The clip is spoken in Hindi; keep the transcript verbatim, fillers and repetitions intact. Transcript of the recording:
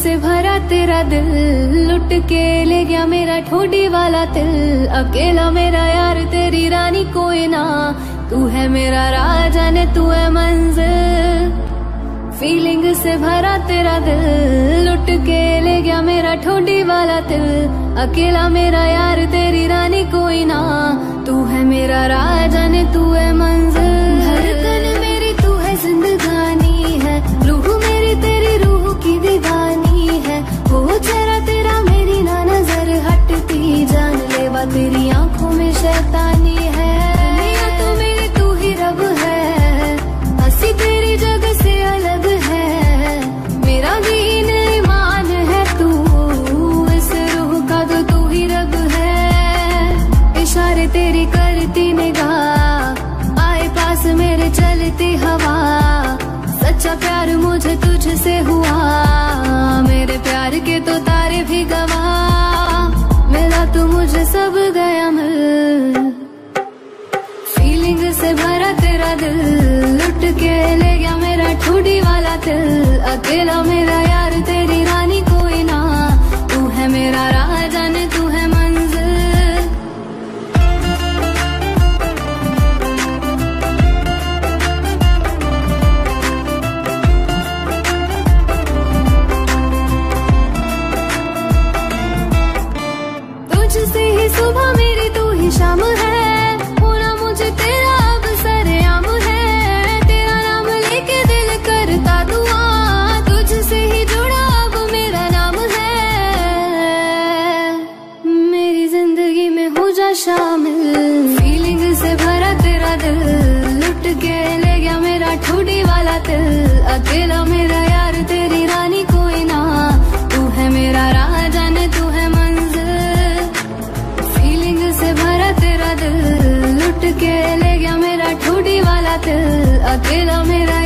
से भरा तेरा दिल, लुट के ले गया मेरा ठोडी वाला दिल। अकेला मेरा यार तेरी रानी कोई ना, तू है मेरा राजा ने तू है मंजिल। फीलिंग से भरा तेरा दिल, लुट के ले गया मेरा ठोडी वाला दिल। अकेला मेरा यार तेरी रानी कोई ना, तू है मेरा राजा ने तू है मंजिल। धड़कन मेरी तू है जिंदगानी है, रूह मेरी तेरी रूह की दीवानी है। वो चेहरा तेरा मेरी ना नजर हटती, जान लेवा तेरी आंखों में शैतानी है। दुनिया तो मेरी तू ही रब है, हंसी तेरी जगह से अलग है। मेरा दीन ईमान है तू, इस रूह का तो तू ही रब है। इशारे तेरी करती निगाह, आए पास मेरे चलती हवा। सच्चा प्यार मुझे तुझसे हुआ, मेरे प्यार के तो तारे भी गवाह। मिला तू मुझे सब गया मिल, फीलिंग से भरा तेरा दिल, लुट के ले गया मेरा ठोडी वाला दिल। अकेला मेरा यार तेरी रानी कोई ना, तू है मेरा राजा ने तू है मंजिल। तुझसे ही सुबह मेरी तू ही शाम है, होना मुझे तेरा अब सरेआम है। तेरा नाम लेके दिल करता दुआ, तुझसे ही जुड़ा अब मेरा नाम है। मेरी जिंदगी में हो जा शामिल, फीलिंग से भरा तेरा दिल, लुट के ले गया मेरा ठोडी वाला दिल। अकेला मेरा यार तेरी रानी कोई ना, तू है मेरा राजा ने तू है मंजिल। फीलिंग से भरा तेरा दिल, लुट के ले गया मेरा ठोडी वाला दिल। अकेला मेरा